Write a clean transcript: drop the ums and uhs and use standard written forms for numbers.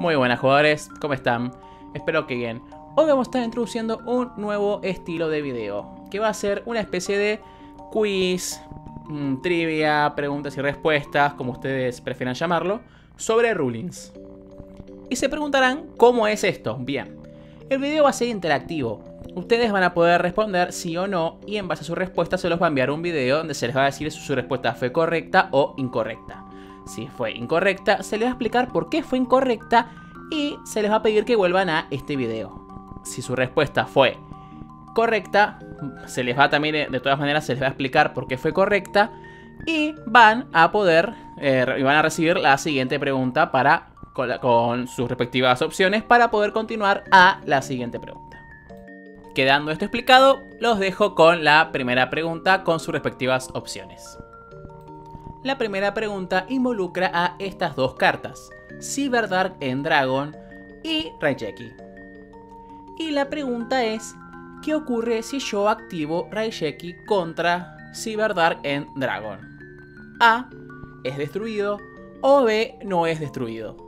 Muy buenas jugadores, ¿cómo están? Espero que bien. Hoy vamos a estar introduciendo un nuevo estilo de video, que va a ser una especie de quiz, trivia, preguntas y respuestas, como ustedes prefieran llamarlo, sobre rulings. Y se preguntarán, ¿cómo es esto? Bien, el video va a ser interactivo. Ustedes van a poder responder sí o no, y en base a su respuesta se los va a enviar un video donde se les va a decir si su respuesta fue correcta o incorrecta. Si fue incorrecta, se les va a explicar por qué fue incorrecta y se les va a pedir que vuelvan a este video. Si su respuesta fue correcta, se les va también, de todas maneras, se les va a explicar por qué fue correcta y van a poder, van a recibir la siguiente pregunta con sus respectivas opciones para poder continuar a la siguiente pregunta. Quedando esto explicado, los dejo con la primera pregunta con sus respectivas opciones. La primera pregunta involucra a estas dos cartas, Cyberdark Endragon y Raigeki. Y la pregunta es, ¿qué ocurre si yo activo Raigeki contra Cyberdark Endragon? A, es destruido, o B, no es destruido.